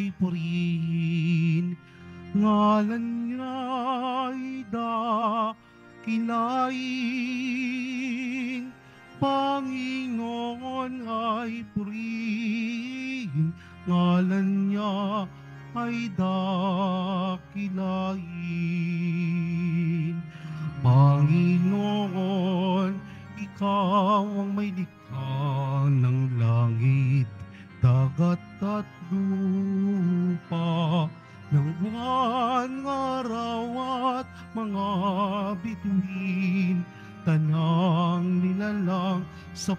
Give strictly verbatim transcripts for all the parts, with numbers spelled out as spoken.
ay purihin, ngalan niya'y dakilain. Panginoon ay purihin, ngalan niya ay dakilain. Panginoon, ikaw ang may likha ng langit, dagat at lupa, ng buwan, araw at mga bituin, tanang nilalang sa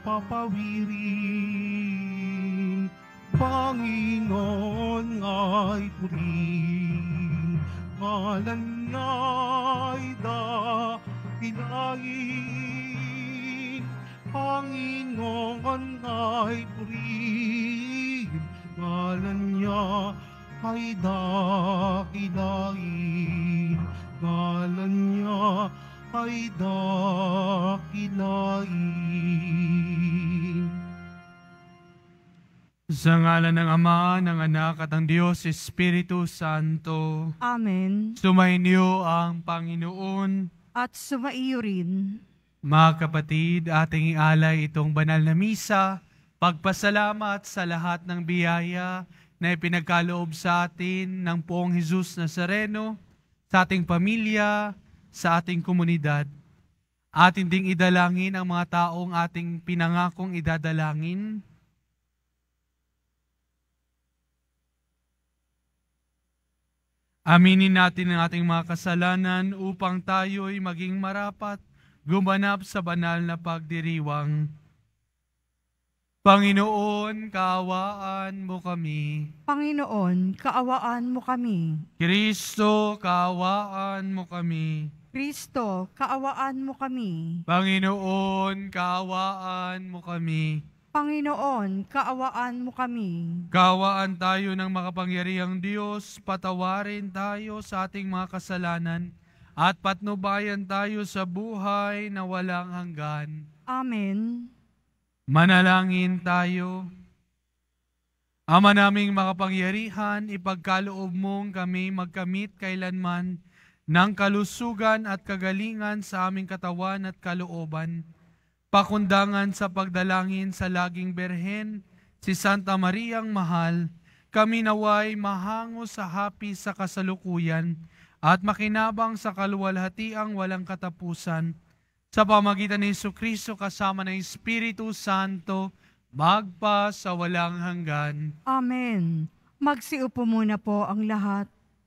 papawirin. Panginoon ay purihin, ngalan niya'y dakilain. Panginoon ay purihin, ngalan niya ay dakilain. Ngalan niya ay dakilain. Sa ngalan ng Ama, ng Anak at ng Diyos, Espiritu Santo. Amen. Sumainyo ang Panginoon. At sumaiyo rin. Mga kapatid, ating ialay itong banal na misa, pagpasalamat sa lahat ng biyaya na ipinagkaloob sa atin ng Poong Jesus Nazareno, sa ating pamilya, sa ating komunidad. Atin ding idalangin ang mga taong ating pinangakong idadalangin. Aminin natin ang ating mga kasalanan upang tayo'y maging marapat, gumanap sa banal na pagdiriwang. Panginoon, kaawaan mo kami. Panginoon, kaawaan mo kami. Kristo, kaawaan mo kami. Kristo, kaawaan mo kami. Panginoon, kaawaan mo kami. Panginoon, kaawaan mo kami. Kaawaan tayo ng makapangyarihang Diyos, patawarin tayo sa ating mga kasalanan, at patnubayan tayo sa buhay na walang hanggan. Amen. Manalangin tayo. Ama naming makapangyarihan, ipagkaloob mong kami magkamit kailanman ng kalusugan at kagalingan sa aming katawan at kalooban. Pakundangan sa pagdalangin sa laging Berhen, si Santa Mariang Mahal, kami naway mahango sa hapi sa kasalukuyan at makinabang sa kaluwalhatiang walang katapusan. Sa pamagitan ni Jesucristo kasama ng Espiritu Santo, magpa sa walang hanggan. Amen. Magsiupo muna po ang lahat.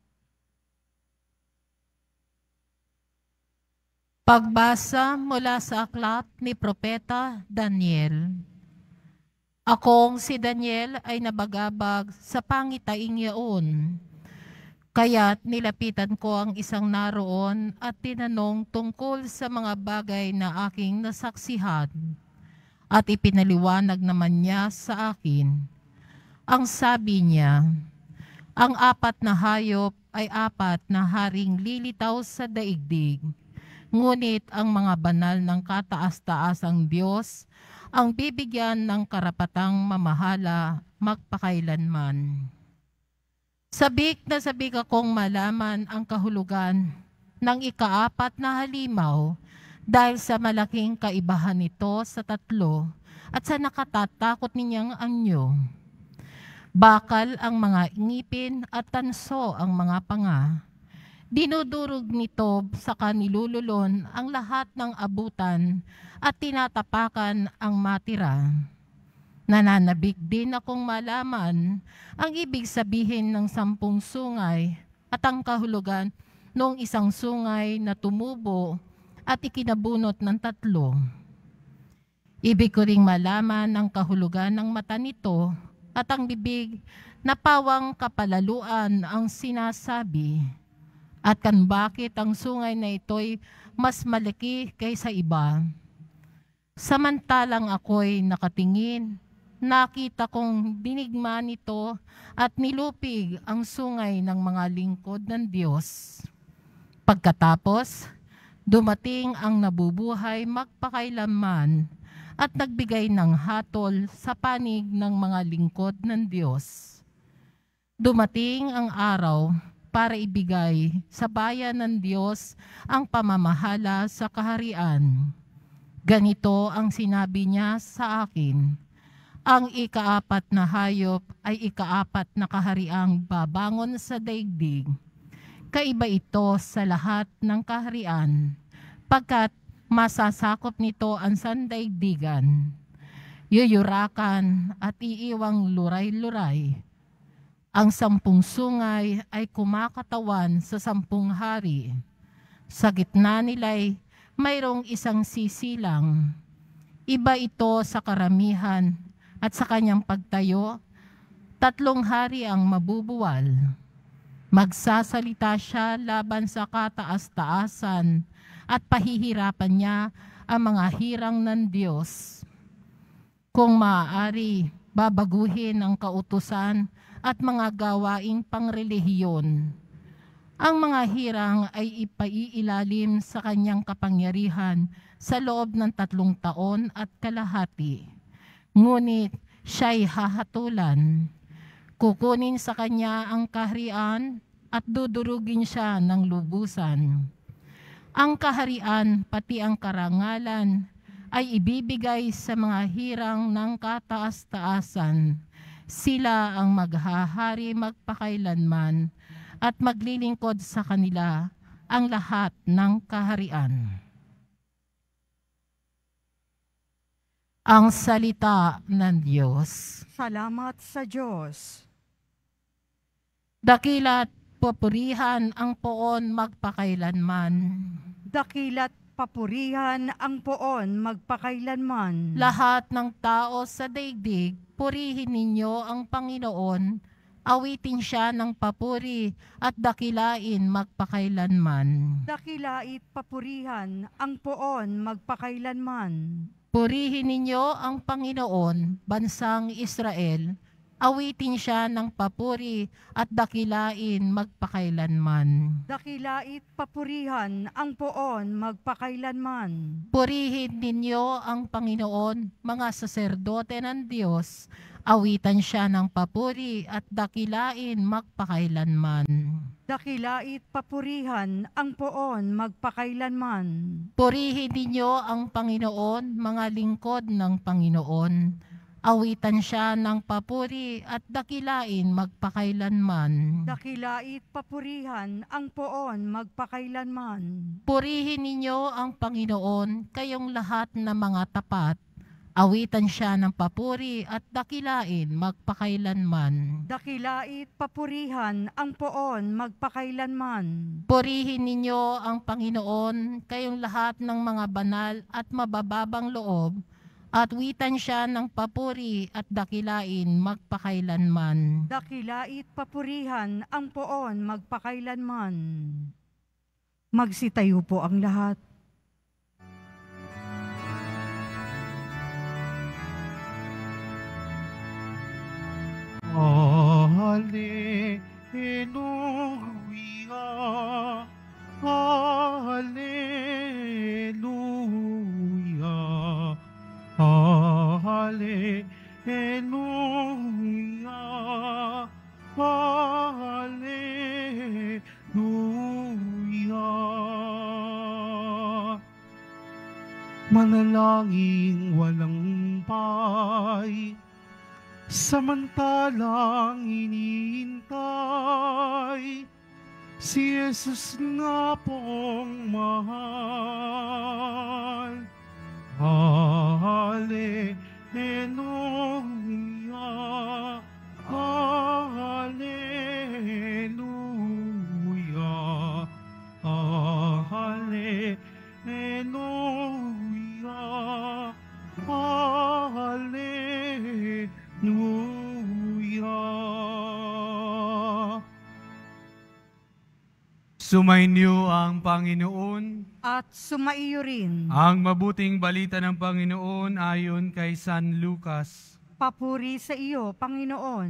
Pagbasa mula sa aklat ni Propeta Daniel. Akong si Daniel ay nabagabag sa pangitaing yaon. Kaya't nilapitan ko ang isang naroon at tinanong tungkol sa mga bagay na aking nasaksihan. At ipinaliwanag naman niya sa akin. Ang sabi niya, ang apat na hayop ay apat na haring lilitaw sa daigdig. Ngunit ang mga banal ng kataas-taasang Diyos ang bibigyan ng karapatang mamahala magpakailanman. Sabik na sabik akong malaman ang kahulugan ng ikaapat na halimaw dahil sa malaking kaibahan nito sa tatlo at sa nakatatakot ninyang anyo. Bakal ang mga ngipin at tanso ang mga panga. Dinudurog nito sa kanilululon ang lahat ng abutan at tinatapakan ang matira. Nananabik din akong malaman ang ibig sabihin ng sampung sungay at ang kahulugan ng isang sungay na tumubo at ikinabunot ng tatlo. Ibig ko ring malaman ang kahulugan ng mata nito at ang bibig na pawang kapalaluan ang sinasabi. At kan bakit ang sungay na ito'y mas malaki kaysa iba. Samantalang ako'y nakatingin, nakita kong dinigma nito at nilupig ang sungay ng mga lingkod ng Diyos. Pagkatapos, dumating ang nabubuhay magpakailanman at nagbigay ng hatol sa panig ng mga lingkod ng Diyos. Dumating ang araw para ibigay sa bayan ng Diyos ang pamamahala sa kaharian. Ganito ang sinabi niya sa akin: ang ikaapat na hayop ay ikaapat na kahariang babangon sa daigdig. Kaiba ito sa lahat ng kaharian, pagkat masasakop nito ang sandaigdigan. Yuyurakan at iiwang luray-luray. Ang sampung sungay ay kumakatawan sa sampung hari. Sa gitna nila'y mayroong isang sisilang. Iba ito sa karamihan at sa kanyang pagtayo, tatlong hari ang mabubuwal. Magsasalita siya laban sa kataas-taasan at pahihirapan niya ang mga hirang ng Diyos. Kung maaari, babaguhin ang kautusan at mga gawaing pangrelihiyon. Ang mga hirang ay ipaiilalim sa kanyang kapangyarihan sa loob ng tatlong taon at kalahati. Ngunit siya'y hahatulan. Kukunin sa kanya ang kaharian at dudurugin siya ng lubusan. Ang kaharian pati ang karangalan ay ibibigay sa mga hirang ng kataas-taasan. Sila ang maghahari magpakailanman at maglilingkod sa kanila ang lahat ng kaharian. Ang salita ng Diyos. Salamat sa Diyos. Dakila't papurihan ang poon magpakailanman. Dakila't papurihan ang poon magpakailanman. Lahat ng tao sa daigdig, purihin ninyo ang Panginoon. Awitin siya ng papuri at dakilain magpakailanman. Dakilait papurihan ang poon magpakailanman. Purihin ninyo ang Panginoon, bansang Israel. Awitin siya ng papuri at dakilain magpakailanman. Dakilait papurihan ang poon magpakailanman. Purihin ninyo ang Panginoon, mga saserdote ng Diyos. Awitan siya ng papuri at dakilain magpakailanman. Dakilait papurihan ang poon magpakailanman. Purihin ninyo ang Panginoon, mga lingkod ng Panginoon. Awitan siya ng papuri at dakilain magpakailanman. Dakilait papurihan ang poon magpakailanman. Purihin ninyo ang Panginoon, kayong lahat na mga tapat. Awitan siya ng papuri at dakilain magpakailanman. Dakilait papurihan ang poon magpakailanman. Purihin ninyo ang Panginoon, kayong lahat ng mga banal at mabababang loob, at witan siya ng papuri at dakilain magpakailanman. Dakilait papurihan ang poon magpakailanman. Magsitayo po ang lahat. Hallelujah, Hallelujah, Hallelujah, Hallelujah. Manalangin walang pay, samantalang iniintay si Jesus nga pong mahal. Hallelujah, Hallelujah, Hallelujah, Hallelujah. Sumainyo ang Panginoon. At sumaiyo rin. Ang mabuting balita ng Panginoon ayon kay San Lucas. Papuri sa iyo, Panginoon.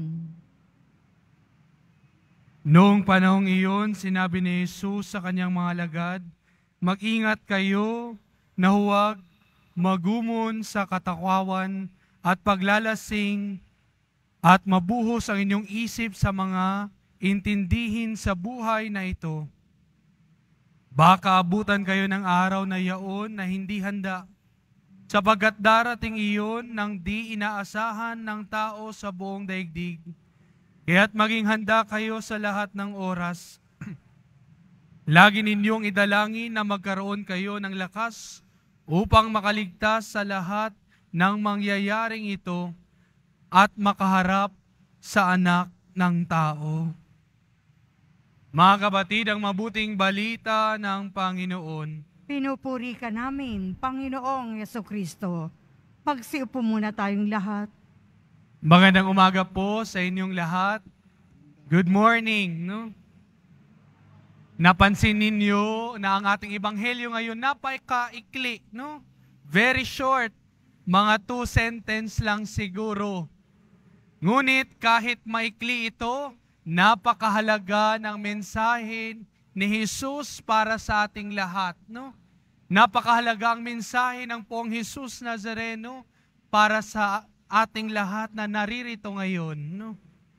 Noong panahong iyon, sinabi ni Jesus sa kanyang mga alagad, mag-ingat kayo na huwag magumon sa katakwawan at paglalasing at mabuhos ang inyong isip sa mga intindihin sa buhay na ito. Baka abutan kayo ng araw na yaon na hindi handa, sapagkat darating iyon ng di inaasahan ng tao sa buong daigdig. Kaya't maging handa kayo sa lahat ng oras. Lagi ninyong idalangin na magkaroon kayo ng lakas upang makaligtas sa lahat ng mangyayaring ito at makaharap sa anak ng tao. Mga kapatid, ang mabuting balita ng Panginoon. Pinupuri ka namin, Panginoong Yesukristo. Magsiupo muna tayong lahat. Magandang umaga po sa inyong lahat. Good morning. No? Napansin ninyo na ang ating ebanghelyo ngayon napakaikli, no? Very short, mga two sentence lang siguro. Ngunit kahit maikli ito, napakahalaga ng mensahe ni Jesus para sa ating lahat, no? Napakahalaga ang mensahe ng Poong Jesus Nazareno para sa ating lahat na naririto ngayon, no?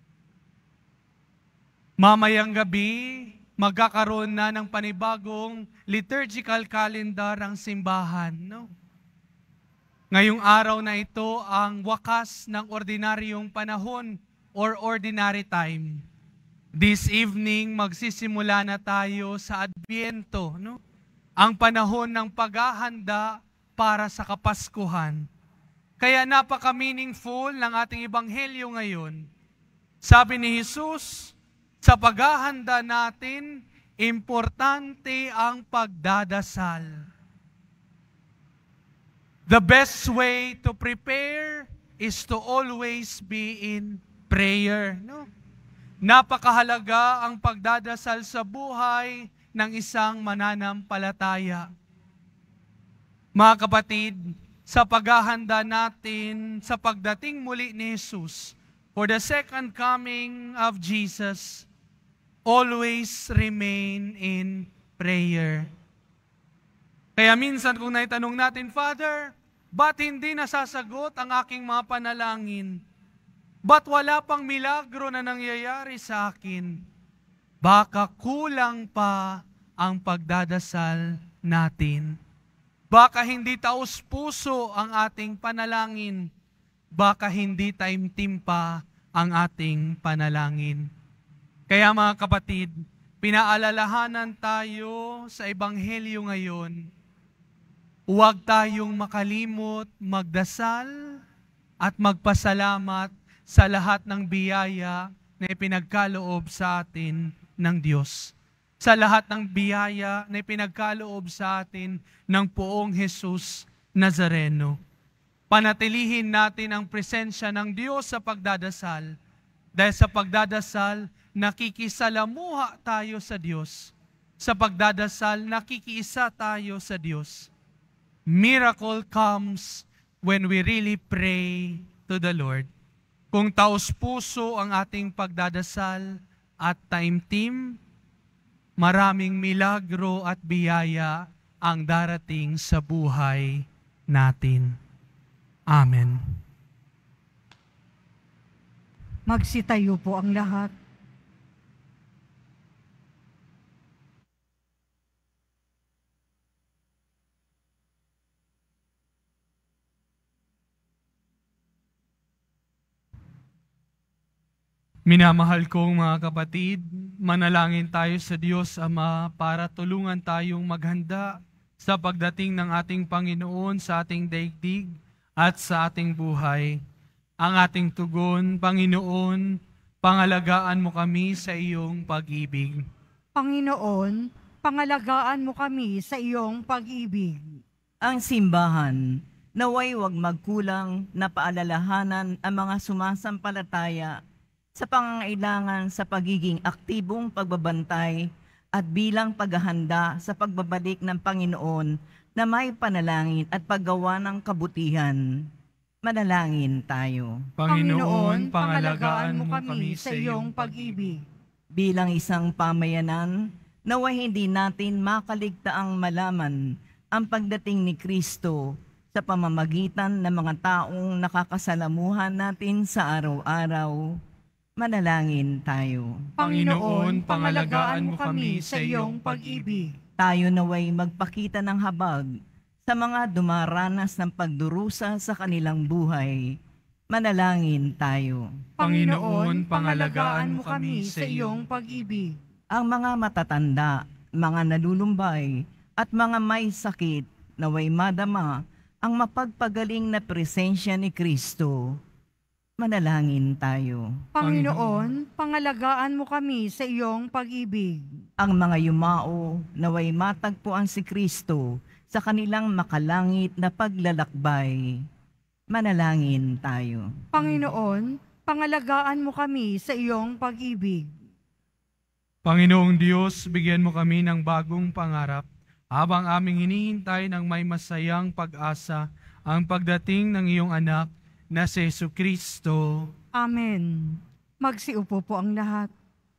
Mamayang gabi, magkakaroon na ng panibagong liturgical calendar ang simbahan, no? Ngayong araw na ito ang wakas ng ordinaryong panahon or ordinary time. This evening, magsisimula na tayo sa Adbyento, no? Ang panahon ng paghahanda para sa Kapaskuhan. Kaya napaka-meaningful ng ating ebanghelyo ngayon. Sabi ni Jesus, sa paghahanda natin, importante ang pagdadasal. The best way to prepare is to always be in prayer. No? Napakahalaga ang pagdadasal sa buhay ng isang mananampalataya. Mga kapatid, sa paghahanda natin sa pagdating muli ni Jesus for the second coming of Jesus, always remain in prayer. Kaya minsan kung naitanong natin, Father, ba't hindi nasasagot ang aking mga panalangin? Ba't wala pang milagro na nangyayari sa akin? Baka kulang pa ang pagdadasal natin. Baka hindi taos puso ang ating panalangin. Baka hindi taimtim pa ang ating panalangin. Kaya mga kapatid, pinaalalahanan tayo sa ebanghelyo ngayon. Huwag tayong makalimot, magdasal at magpasalamat sa lahat ng biyaya na ipinagkaloob sa atin ng Diyos. Sa lahat ng biyaya na ipinagkaloob sa atin ng Poong Jesus Nazareno. Panatilihin natin ang presensya ng Diyos sa pagdadasal. Dahil sa pagdadasal, nakikisalamuha tayo sa Diyos. Sa pagdadasal, nakikiisa tayo sa Diyos. Miracle comes when we really pray to the Lord. Kung taos puso ang ating pagdadasal at taimtim, maraming milagro at biyaya ang darating sa buhay natin. Amen. Magsitayo po ang lahat. Minamahal kong mga kapatid, manalangin tayo sa Diyos Ama para tulungan tayong maghanda sa pagdating ng ating Panginoon sa ating daigdig at sa ating buhay. Ang ating tugon, Panginoon, pangalagaan mo kami sa iyong pag-ibig. Panginoon, pangalagaan mo kami sa iyong pag-ibig. Ang simbahan, naway wag magkulang na paalalahanan ang mga sumasampalataya sa pangangailangan sa pagiging aktibong pagbabantay at bilang paghahanda sa pagbabalik ng Panginoon na may panalangin at paggawa ng kabutihan. Manalangin tayo. Panginoon, pangalagaan mo kami sa iyong pag-ibig. Bilang isang pamayanan, naway hindi natin makaligtaang malaman ang pagdating ni Kristo sa pamamagitan ng mga taong nakakasalamuhan natin sa araw-araw. Manalangin tayo. Panginoon, pangalagaan mo kami sa iyong pag-ibig. Tayo naway magpakita ng habag sa mga dumaranas ng pagdurusa sa kanilang buhay. Manalangin tayo. Panginoon, pangalagaan mo kami sa iyong pag-ibig. Ang mga matatanda, mga nalulumbay, at mga may sakit naway madama ang mapagpagaling na presensya ni Kristo. Manalangin tayo. Panginoon, pangalagaan mo kami sa iyong pag-ibig. Ang mga yumao naway matagpuan si Kristo sa kanilang makalangit na paglalakbay. Manalangin tayo. Panginoon, pangalagaan mo kami sa iyong pag-ibig. Panginoong Diyos, bigyan mo kami ng bagong pangarap habang aming hinihintay ng may masayang pag-asa ang pagdating ng iyong anak na si Jesucristo. Amen. Magsiupo po ang lahat.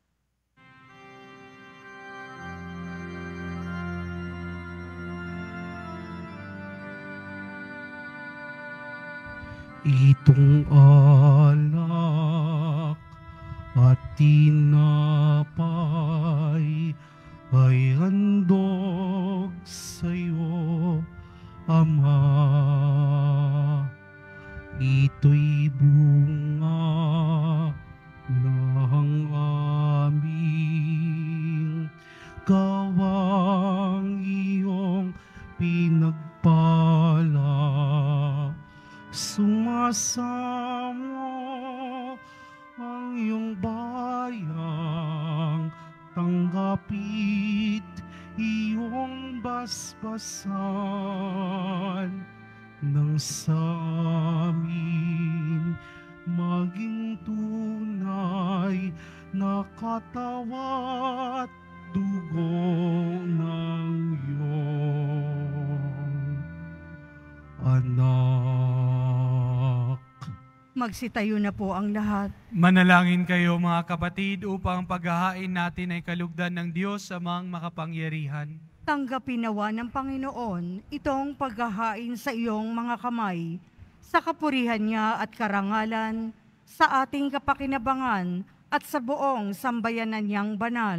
Itong alak at tinapay ay handog sa'yo, Ama. Ito'y bunga ng aming gawang iyong pinagpala. Sumasamo ang iyong bayang, tanggapit iyong basbasan nang sa amin maging tunay na katawat dugo ng iyong anak. Magsitayo na po ang lahat. Manalangin kayo mga kapatid upang paghahain natin ay kalugdan ng Diyos amang makapangyarihan. Tanggapin nawa ng Panginoon itong paghahain sa iyong mga kamay, sa kapurihan niya at karangalan, sa ating kapakinabangan at sa buong sambayanan niyang banal.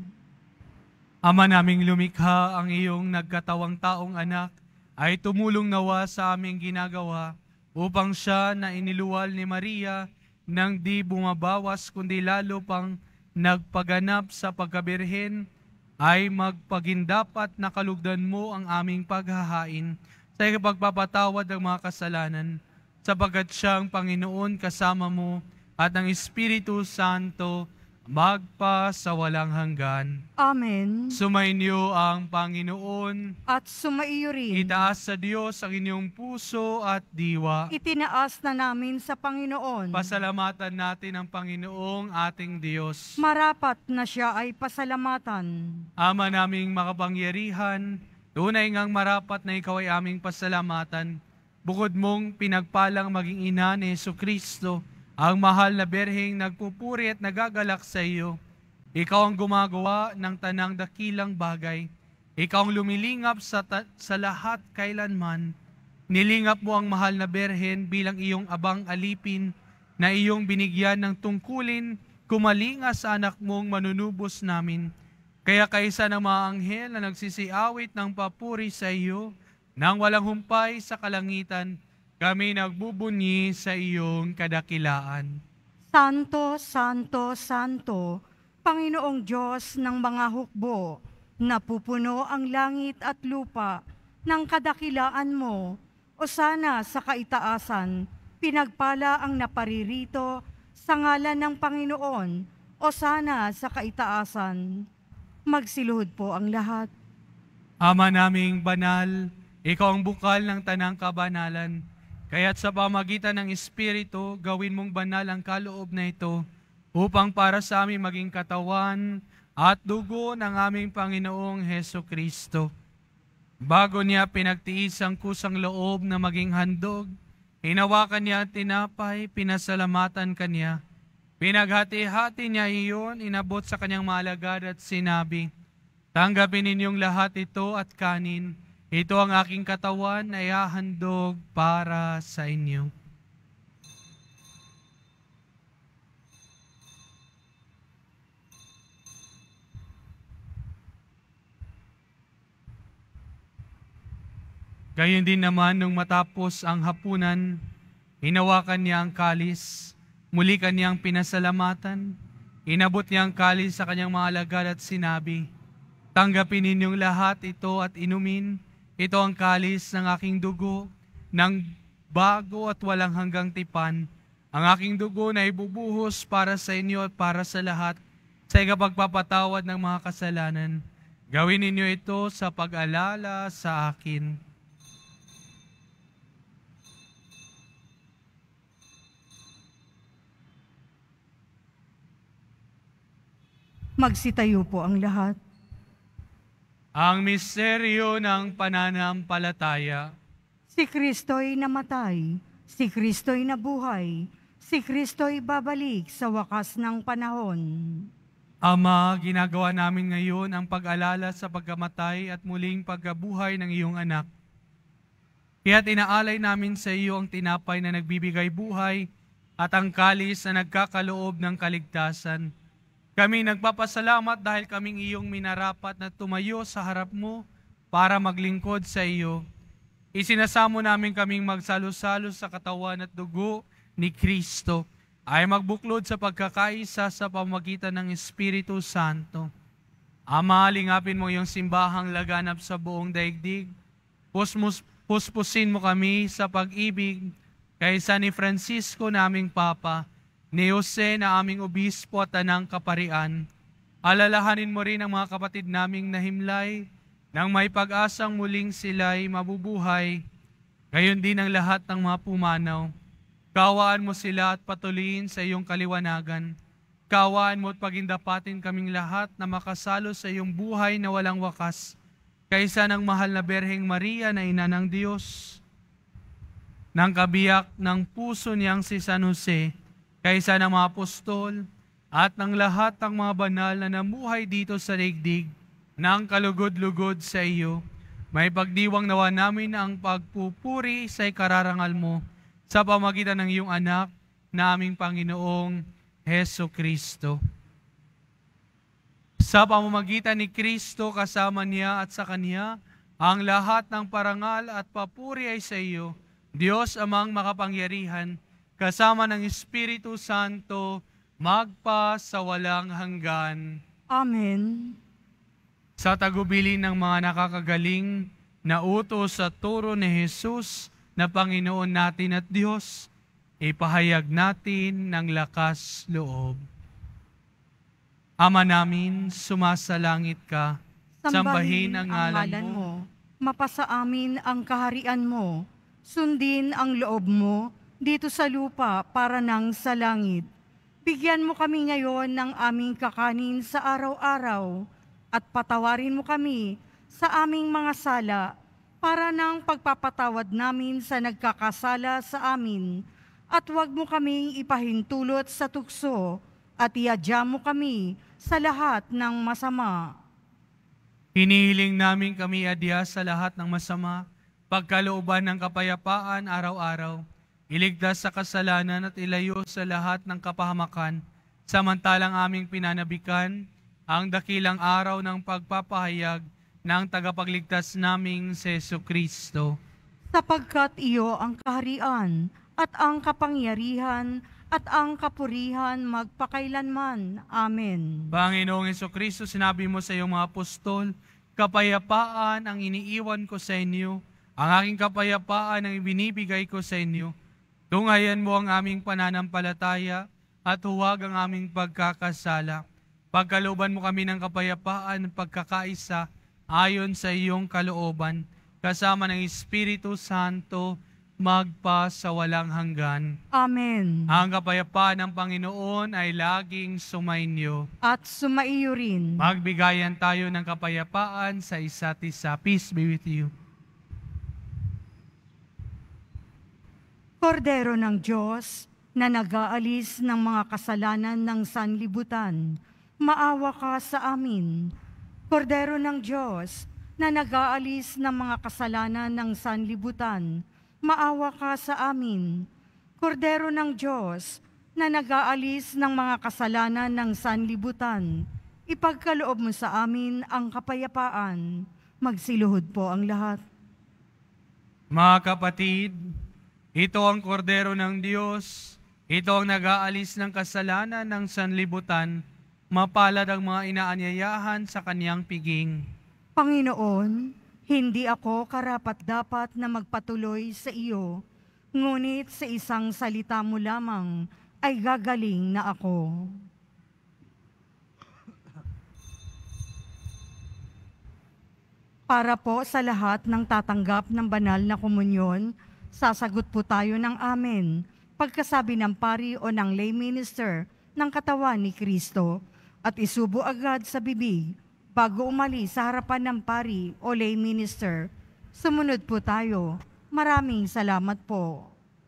Ama naming lumikha, ang iyong nagkatawang taong anak ay tumulong nawa sa aming ginagawa upang siya na iniluwal ni Maria nang di bumabawas kundi lalo pang nagpaganap sa pagkabirhen ay magpagindapat na kalugdan mo ang aming paghahain sa ipagpapatawad ng mga kasalanan, sapagkat siyang Panginoon kasama mo at ang Espiritu Santo magpa sa walang hanggan. Amen. Sumainyo ang Panginoon. At sumaiyo rin. Itaas sa Diyos ang inyong puso at diwa. Itinaas na namin sa Panginoon. Pasalamatan natin ang Panginoong ating Diyos. Marapat na siya ay pasalamatan. Ama naming makapangyarihan, tunay ngang marapat na ikaw ay aming pasalamatan. Bukod mong pinagpalang maging ina ni Jesucristo, ang mahal na berheng nagpupuri at nagagalak sa iyo. Ikaw ang gumagawa ng tanang dakilang bagay. Ikaw ang lumilingap sa, sa lahat kailanman. Nilingap mo ang mahal na berhen bilang iyong abang alipin na iyong binigyan ng tungkulin kumalinga sa anak mong manunubos namin. Kaya kaysa ng mga anghel na nagsisiawit ng papuri sa iyo, nang walang humpay sa kalangitan, kami nagbubunyi sa iyong kadakilaan. Santo, Santo, Santo, Panginoong Diyos ng mga hukbo, napupuno ang langit at lupa ng kadakilaan mo, o sana sa kaitaasan, pinagpala ang naparirito sa ngalan ng Panginoon, o sana sa kaitaasan. Magsiluhod po ang lahat. Ama naming banal, ikaw ang bukal ng tanang kabanalan. Kaya't sa pamagitan ng Espiritu, gawin mong banal ang kaloob na ito upang para sa aming maging katawan at dugo ng aming Panginoong Jesucristo. Bago niya pinagtiis ang kusang loob na maging handog, hinawakan niya ang tinapay, pinasalamatan kanya. Pinaghati-hati niya iyon, inabot sa kanyang mga alagad at sinabi, "Tanggapin ninyong lahat ito at kanin. Ito ang aking katawan na ihahandog para sa inyo. Gayon din naman nung matapos ang hapunan, hinawakan niya ang kalis, muli kaniyang pinasalamatan, inabot niya ang kalis sa kanyang mga alagad at sinabi, "Tanggapin ninyong lahat ito at inumin, ito ang kalis ng aking dugo, ng bago at walang hanggang tipan, ang aking dugo na ibubuhos para sa inyo at para sa lahat, sa ikapagpapatawad ng mga kasalanan. Gawin ninyo ito sa pag-alala sa akin." Magsitayo po ang lahat. Ang misteryo ng pananampalataya. Si Kristo'y namatay, si Kristo'y nabuhay, si Kristo'y babalik sa wakas ng panahon. Ama, ginagawa namin ngayon ang pag-alala sa pagkamatay at muling pagkabuhay ng iyong anak. Kaya't inaalay namin sa iyo ang tinapay na nagbibigay buhay at ang kalis na nagkakaloob ng kaligtasan. Kami nagpapasalamat dahil kaming iyong minarapat na tumayo sa harap mo para maglingkod sa iyo. Isinasamo namin kaming magsalo-salo sa katawan at dugo ni Kristo ay magbuklod sa pagkakaisa sa pamagitan ng Espiritu Santo. Ama, lingapin mo iyong simbahang laganap sa buong daigdig. Pusmus, puspusin mo kami sa pag-ibig kaysa ni Francisco naming Papa, ni Jose na aming obispo at tanang kaparian. Alalahanin mo rin ang mga kapatid naming nahimlay, nang may pag-asang muling sila'y mabubuhay. Gayon din ang lahat ng mga pumanaw. Kawaan mo sila at patuloyin sa iyong kaliwanagan. Kawaan mo at pagindapatin kaming lahat na makasalo sa iyong buhay na walang wakas, kaysa ng mahal na Berheng Maria na ina ng Diyos, ng kabiyak ng puso niyang si San Jose, kaysa ng mga apostol at ng lahat ng mga banal na namuhay dito sa daigdig, ng kalugod-lugod sa iyo, may pagdiwang nawa namin ang pagpupuri sa ikararangal mo sa pamagitan ng iyong anak na aming Panginoong Heso Kristo. Sa pamamagitan ni Kristo, kasama niya at sa Kanya, ang lahat ng parangal at papuri ay sa iyo, Diyos amang makapangyarihan, kasama ng Espiritu Santo, magpa sa walang hanggan. Amen. Sa tagubilin ng mga nakakagaling na utos sa turo ni Jesus na Panginoon natin at Diyos, ipahayag natin ng lakas loob. Ama namin, sumasalangit ka, sambahin ang ngalan mo. Mapasa amin ang kaharian mo, sundin ang loob mo, dito sa lupa para nang sa langit. Bigyan mo kami ngayon ng aming kakanin sa araw-araw at patawarin mo kami sa aming mga sala para nang pagpapatawad namin sa nagkakasala sa amin. At huwag mo kaming ipahintulot sa tukso at iadya mo kami sa lahat ng masama. Hinihiling namin kami adya sa lahat ng masama, pagkalooban ng kapayapaan araw-araw. Iligtas sa kasalanan at ilayo sa lahat ng kapahamakan, samantalang aming pinanabikan ang dakilang araw ng pagpapahayag ng tagapagligtas naming si Jesucristo. Sapagkat iyo ang kaharian at ang kapangyarihan at ang kapurihan magpakailanman. Amen. Panginoong Jesucristo, sinabi mo sa iyong mga apostol, kapayapaan ang iniiwan ko sa inyo, ang aking kapayapaan ang ibinibigay ko sa inyo. Tungayan mo ang aming pananampalataya at huwag ang aming pagkakasala. Pagkalooban mo kami ng kapayapaan at pagkakaisa ayon sa iyong kalooban, kasama ng Espiritu Santo, magpa sa walang hanggan. Amen. Ang kapayapaan ng Panginoon ay laging sumainyo. At sumaiyo rin. Magbigayan tayo ng kapayapaan sa isa't isa. Peace be with you. Kordero ng Diyos, na nag-aalis ng mga kasalanan ng sanlibutan, maawa ka sa amin. Kordero ng Diyos, na nag-aalis ng mga kasalanan ng sanlibutan, maawa ka sa amin. Kordero ng Diyos, na nag-aalis ng mga kasalanan ng sanlibutan, ipagkaloob mo sa amin ang kapayapaan. Magsiluhod po ang lahat. Mga kapatid, ito ang kordero ng Diyos, ito ang nag-aalis ng kasalanan ng sanlibutan, mapalad ang mga inaanyayahan sa kaniyang piging. Panginoon, hindi ako karapat-dapat na magpatuloy sa iyo, ngunit sa isang salita mo lamang ay gagaling na ako. Para po sa lahat ng tatanggap ng banal na komunyon, sasagot po tayo ng amen pagkasabi ng pari o ng lay minister ng katawan ni Kristo at isubo agad sa bibig bago umalis sa harapan ng pari o lay minister. Sumunod po tayo. Maraming salamat po.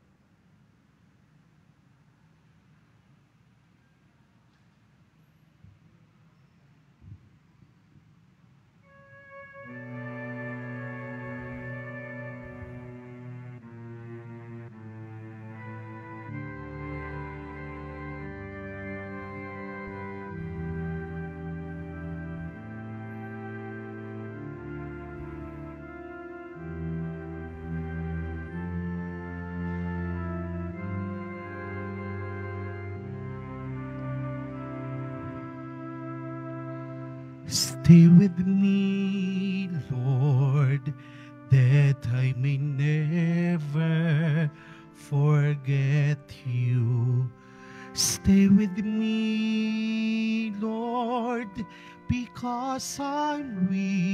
Stay with me, Lord, that I may never forget you. Stay with me, Lord, because I'm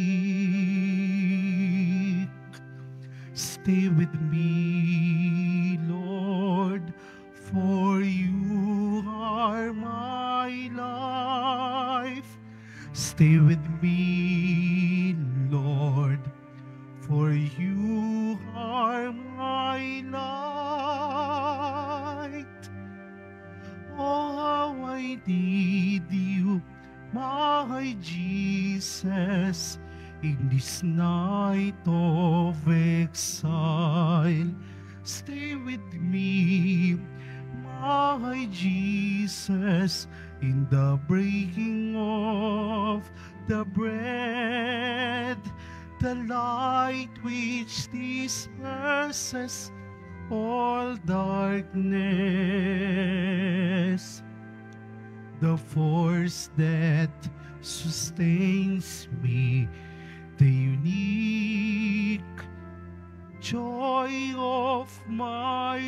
weak. Stay with me, Lord, for you are my life. Stay with me, Lord, for you are my light. Oh, how I need you, my Jesus, in this night of exile. Stay with me, my Jesus, in the breaking of the bread, the light which disperses all darkness, the force that sustains me, the unique joy of my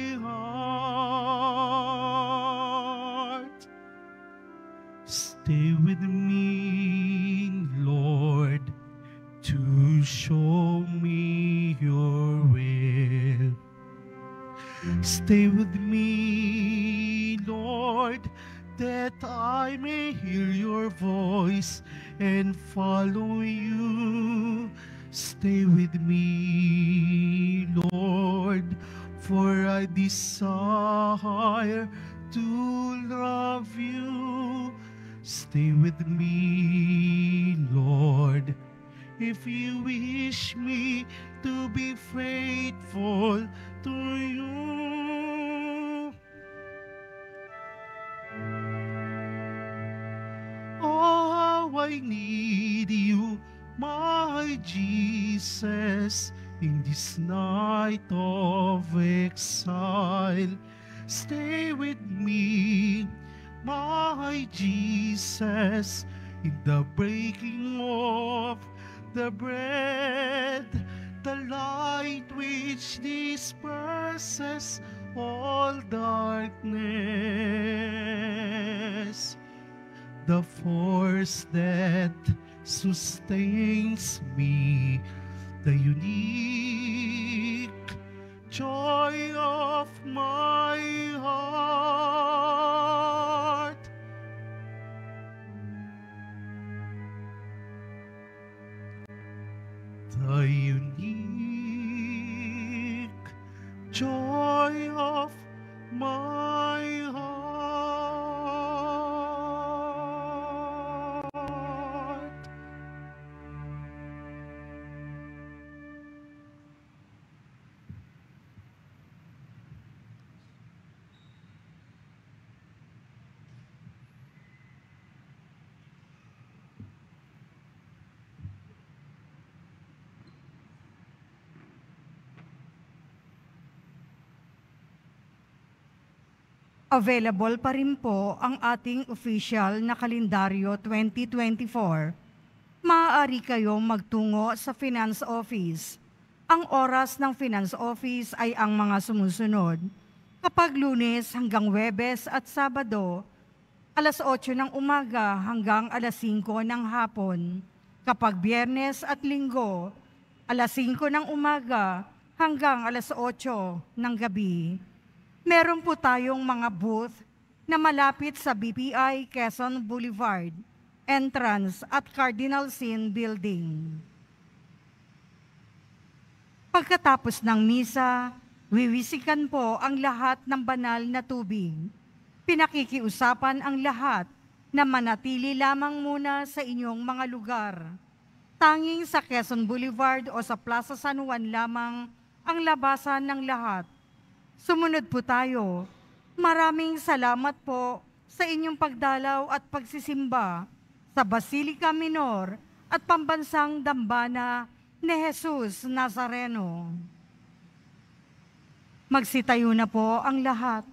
heart. Stay with me, Lord, to show me your will. Stay with me, Lord, that I may hear your voice and follow you. Stay with me, Lord, for I desire to love you. Stay with me, Lord, if you wish me to be faithful to you. Oh, how I need you, my Jesus, in this night of exile. Stay with me, my Jesus, in the breaking of the bread, the light which disperses all darkness, the force that sustains me, the unique joy of my heart. The unique joy of my heart. Available pa rin po ang ating official na kalendaryo twenty twenty-four. Maaari kayong magtungo sa Finance Office. Ang oras ng Finance Office ay ang mga sumusunod. Kapag Lunes hanggang Huwebes at Sabado, alas otso ng umaga hanggang alas singko ng hapon. Kapag Biyernes at Linggo, alas singko ng umaga hanggang alas otso ng gabi. Meron po tayong mga booth na malapit sa B P I Quezon Boulevard, entrance at Cardinal Sin Building. Pagkatapos ng misa, wiwisikan po ang lahat ng banal na tubig. Pinakikiusapan ang lahat na manatili lamang muna sa inyong mga lugar. Tanging sa Quezon Boulevard o sa Plaza San Juan lamang ang labasan ng lahat. Sumunod po tayo. Maraming salamat po sa inyong pagdalaw at pagsisimba sa Basilica Minor at Pambansang Dambana ni Jesus Nazareno. Magsitayo na po ang lahat.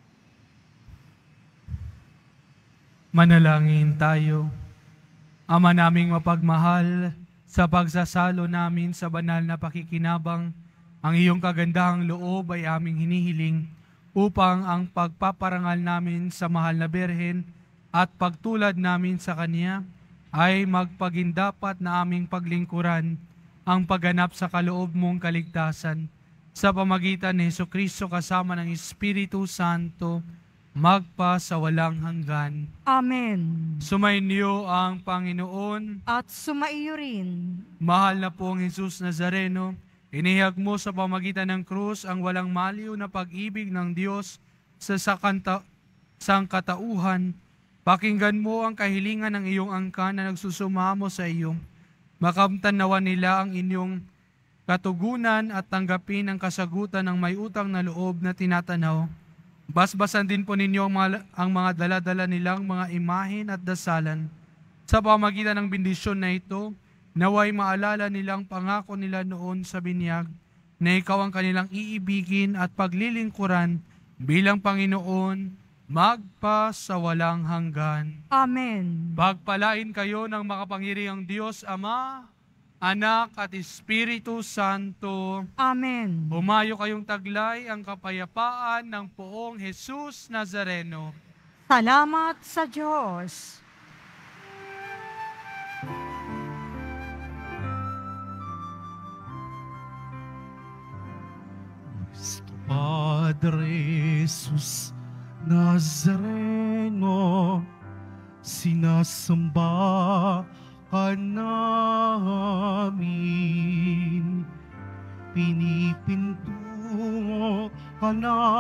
Manalangin tayo. Ama naming mapagmahal, sa pagsasalo namin sa banal na pakikinabang, ang iyong kagandahang loob ay aming hinihiling upang ang pagpaparangal namin sa mahal na Berhen at pagtulad namin sa Kanya ay magpagindapat na aming paglingkuran ang pagganap sa kaloob mong kaligtasan sa pamagitan ni Jesucristo kasama ng Espiritu Santo magpa sa walang hanggan. Amen. Sumainyo ang Panginoon. At sumaiyo rin. Mahal na pong Jesus Nazareno, inihag mo sa pamagitan ng krus ang walang maliw na pag-ibig ng Diyos sa sakanta, sangkatauhan. Pakinggan mo ang kahilingan ng iyong angkan na nagsusumamo sa iyo. Makamtanawan nila ang inyong katugunan at tanggapin ang kasagutan ng may utang na loob na tinatanaw. Basbasan din po ninyo ang mga, ang mga dala-dala nilang mga imahin at dasalan. Sa pamagitan ng bendisyon na ito, naway maalala nilang pangako nila noon sa binyag na ikaw ang kanilang iibigin at paglilingkuran bilang Panginoon magpa sa walang hanggan. Amen. Pagpalain kayo ng makapangyarihang Diyos, Ama, Anak at Espiritu Santo. Amen. Humayo kayong taglay ang kapayapaan ng poong Jesus Nazareno. Salamat sa Diyos. Padre Jesus Nazareno, sinasamba ka namin, pinipintungo ka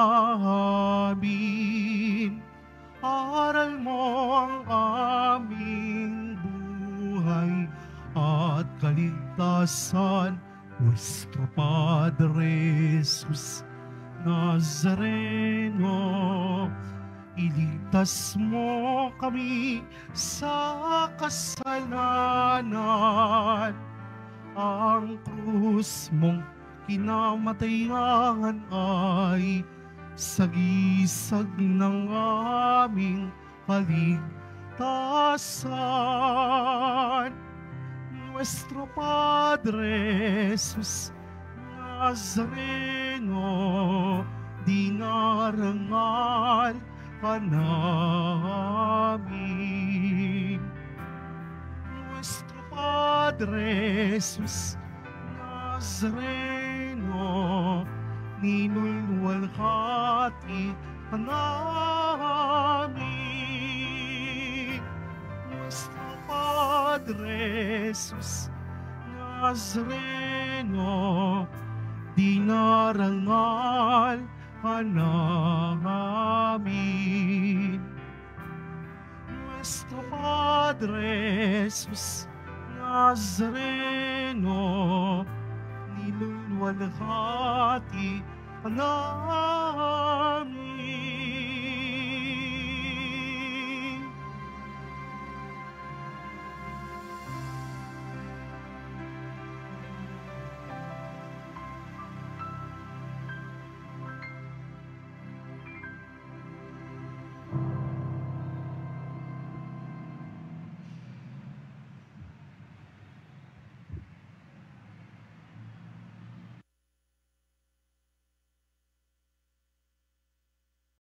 namin, aral mo ang aming buhay at kaligtasan, nuestro Padre Jesus Nazareno, iligtas mo kami sa kasalanan. Ang krus mong kinamatayan ay sagisag ng aming kaligtasan. Nuestro Padre Jesus Nazareno, dinarangal ka namin. Nuestro Padre Jesus Nazareno, ninulwalhati ka namin. Nuestro Padre Jesus Nazareno, dinarangal ka namin. Nuestro Padre Jesus Nazareno, nilulwalhati ka namin.